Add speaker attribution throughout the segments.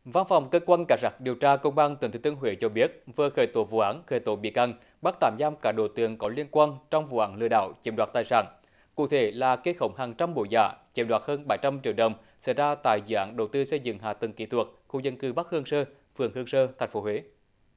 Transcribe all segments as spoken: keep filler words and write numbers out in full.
Speaker 1: Văn phòng Cơ quan Cảnh sát điều tra Công an tỉnh Thừa Thiên Huế cho biết vừa khởi tố vụ án, khởi tố bị can, bắt tạm giam các đối tượng có liên quan trong vụ án lừa đảo chiếm đoạt tài sản. Cụ thể là kê khống hàng trăm bộ giả, chiếm đoạt hơn bảy trăm triệu đồng xảy ra tại dự án đầu tư xây dựng hạ tầng kỹ thuật khu dân cư Bắc Hương Sơ, phường Hương Sơ, thành phố Huế.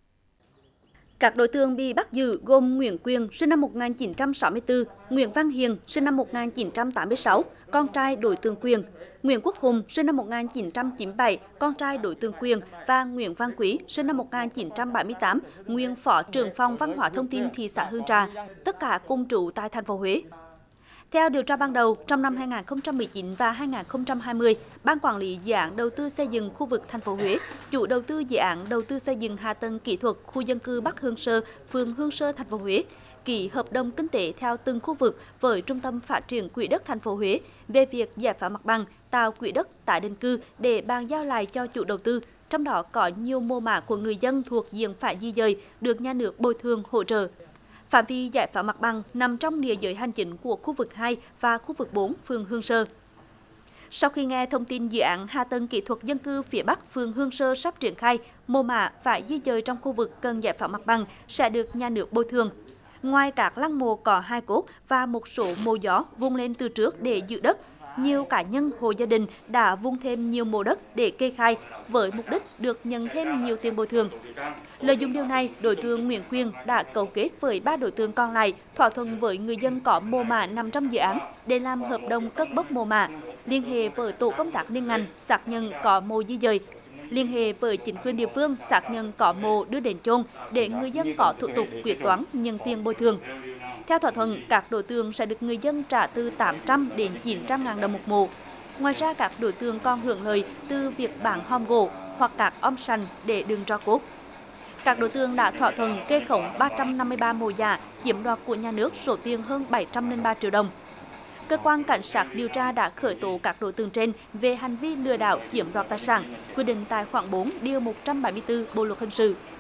Speaker 2: Các đối tượng bị bắt giữ gồm Nguyễn Quyền, sinh năm một nghìn chín trăm sáu mươi tư, Nguyễn Văn Hiền, sinh năm một nghìn chín trăm tám mươi sáu, con trai đối tượng Quyền, Nguyễn Quốc Hùng, sinh năm một nghìn chín trăm chín mươi bảy, con trai đối tượng Quyền và Nguyễn Văn Quý, sinh năm một nghìn chín trăm bảy mươi tám, nguyên phó trưởng phòng văn hóa thông tin thị xã Hương Trà, tất cả cùng trú tại thành phố Huế. Theo điều tra ban đầu, trong năm hai nghìn không trăm mười chín và hai nghìn không trăm hai mươi, Ban quản lý dự án đầu tư xây dựng khu vực thành phố Huế, chủ đầu tư dự án đầu tư xây dựng hạ tầng kỹ thuật khu dân cư Bắc Hương Sơ, phường Hương Sơ, thành phố Huế, ký hợp đồng kinh tế theo từng khu vực với Trung tâm Phát triển Quỹ đất thành phố Huế về việc giải phóng mặt bằng, tạo quỹ đất tái định cư để bàn giao lại cho chủ đầu tư, trong đó có nhiều mô mả của người dân thuộc diện phải di dời được nhà nước bồi thường hỗ trợ. Phạm vi giải phóng mặt bằng nằm trong địa giới hành chính của khu vực hai và khu vực bốn, phường Hương Sơ. Sau khi nghe thông tin dự án hạ tầng kỹ thuật dân cư phía Bắc, phường Hương Sơ sắp triển khai, mô mả phải di dời trong khu vực cần giải phóng mặt bằng sẽ được nhà nước bồi thường. Ngoài các lăng mộ có hai cốt và một số mộ gió vun lên từ trước để giữ đất, nhiều cá nhân, hộ gia đình đã vun thêm nhiều mộ đất để kê khai với mục đích được nhận thêm nhiều tiền bồi thường. Lợi dụng điều này, đối tượng Nguyễn Quyền đã cấu kết với ba đối tượng còn lại thỏa thuận với người dân có mồ mả nằm trong dự án để làm hợp đồng cất bốc mồ mả, liên hệ với tổ công tác liên ngành xác nhận có mộ di dời, liên hệ với chính quyền địa phương xác nhận có mộ đưa đến chôn để người dân có thủ tục quyết toán nhận tiền bồi thường. Theo thỏa thuận, các đối tượng sẽ được người dân trả từ tám trăm đến chín trăm ngàn đồng một mộ. Ngoài ra, các đối tượng còn hưởng lợi từ việc bán hòm gỗ hoặc các om sành để đựng tro cốt. Các đối tượng đã thỏa thuận kê khống ba trăm năm mươi ba mộ giả, chiếm đoạt của nhà nước số tiền hơn bảy trăm lẻ ba triệu đồng. Cơ quan cảnh sát điều tra đã khởi tố các đối tượng trên về hành vi lừa đảo chiếm đoạt tài sản, quy định tại khoản bốn điều một trăm bảy mươi tư Bộ luật hình sự.